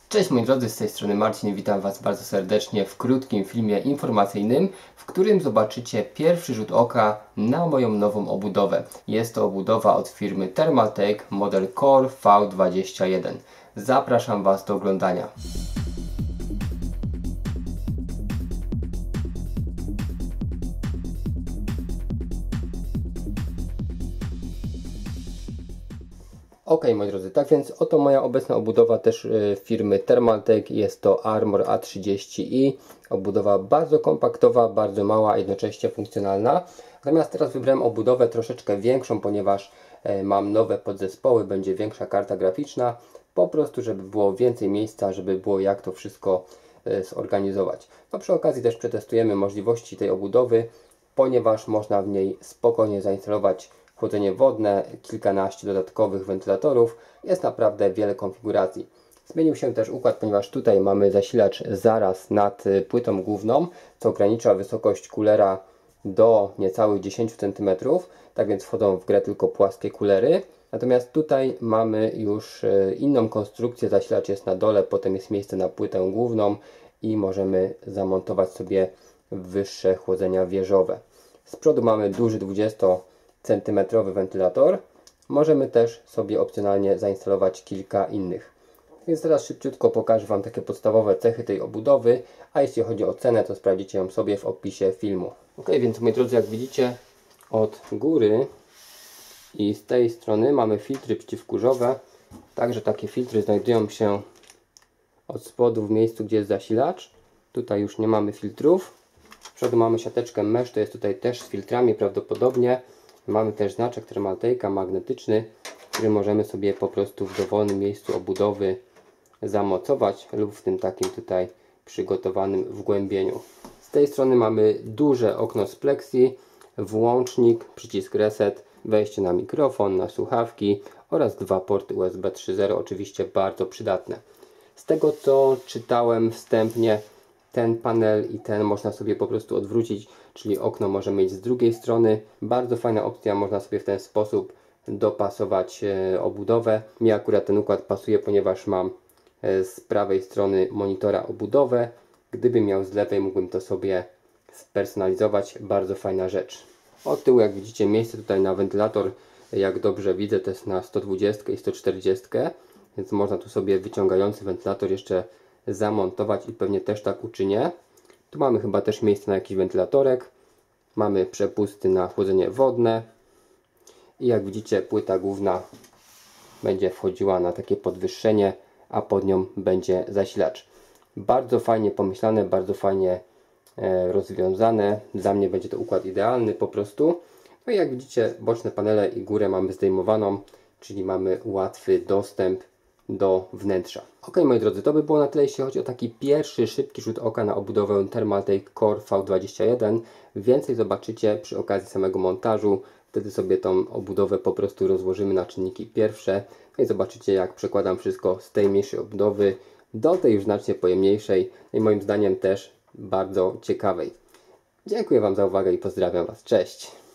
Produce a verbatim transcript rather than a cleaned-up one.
Cześć moi drodzy, z tej strony Marcin, witam Was bardzo serdecznie w krótkim filmie informacyjnym, w którym zobaczycie pierwszy rzut oka na moją nową obudowę. Jest to obudowa od firmy Thermaltake model Core V dwadzieścia jeden. Zapraszam Was do oglądania. Ok, moi drodzy, tak więc oto moja obecna obudowa też y, firmy Thermaltake. Jest to Armor A trzydzieści i. Obudowa bardzo kompaktowa, bardzo mała, a jednocześnie funkcjonalna. Natomiast teraz wybrałem obudowę troszeczkę większą, ponieważ y, mam nowe podzespoły, będzie większa karta graficzna. Po prostu, żeby było więcej miejsca, żeby było jak to wszystko y, zorganizować. No, przy okazji też przetestujemy możliwości tej obudowy, ponieważ można w niej spokojnie zainstalować chłodzenie wodne, kilkanaście dodatkowych wentylatorów. Jest naprawdę wiele konfiguracji. Zmienił się też układ, ponieważ tutaj mamy zasilacz zaraz nad płytą główną, co ogranicza wysokość kulera do niecałych dziesięć centymetrów. Tak więc wchodzą w grę tylko płaskie kulery. Natomiast tutaj mamy już inną konstrukcję. Zasilacz jest na dole, potem jest miejsce na płytę główną i możemy zamontować sobie wyższe chłodzenia wieżowe. Z przodu mamy duży dwudziestocentymetrowy wentylator. Możemy też sobie opcjonalnie zainstalować kilka innych. Więc teraz szybciutko pokażę Wam takie podstawowe cechy tej obudowy, a jeśli chodzi o cenę, to sprawdzicie ją sobie w opisie filmu. Ok, więc moi drodzy, jak widzicie, od góry i z tej strony mamy filtry przeciwkurzowe. Także takie filtry znajdują się od spodu w miejscu, gdzie jest zasilacz. Tutaj już nie mamy filtrów. Z przodu mamy siateczkę mesh, to jest tutaj też z filtrami prawdopodobnie. Mamy też znaczek Thermaltake'a magnetyczny, który możemy sobie po prostu w dowolnym miejscu obudowy zamocować lub w tym takim tutaj przygotowanym wgłębieniu. Z tej strony mamy duże okno z plexi, włącznik, przycisk reset, wejście na mikrofon, na słuchawki oraz dwa porty U S B trzy zero, oczywiście bardzo przydatne. Z tego co czytałem wstępnie, ten panel i ten można sobie po prostu odwrócić, czyli okno możemy mieć z drugiej strony. Bardzo fajna opcja, można sobie w ten sposób dopasować obudowę. Mi akurat ten układ pasuje, ponieważ mam z prawej strony monitora obudowę. Gdybym miał z lewej, mógłbym to sobie spersonalizować. Bardzo fajna rzecz. Od tyłu, jak widzicie, miejsce tutaj na wentylator, jak dobrze widzę, to jest na sto dwadzieścia i sto czterdzieści, więc można tu sobie wyciągający wentylator jeszcze zamontować i pewnie też tak uczynię. Tu mamy chyba też miejsce na jakiś wentylatorek. Mamy przepusty na chłodzenie wodne. I jak widzicie, płyta główna będzie wchodziła na takie podwyższenie, a pod nią będzie zasilacz. Bardzo fajnie pomyślane, bardzo fajnie e, rozwiązane. Dla mnie będzie to układ idealny po prostu. No i jak widzicie, boczne panele i górę mamy zdejmowaną, czyli mamy łatwy dostęp do wnętrza. Ok, moi drodzy, to by było na tyle, jeśli chodzi o taki pierwszy szybki rzut oka na obudowę Thermaltake Core V dwadzieścia jeden. Więcej zobaczycie przy okazji samego montażu. Wtedy sobie tą obudowę po prostu rozłożymy na czynniki pierwsze. No i zobaczycie, jak przekładam wszystko z tej mniejszej obudowy do tej już znacznie pojemniejszej i moim zdaniem też bardzo ciekawej. Dziękuję Wam za uwagę i pozdrawiam Was. Cześć!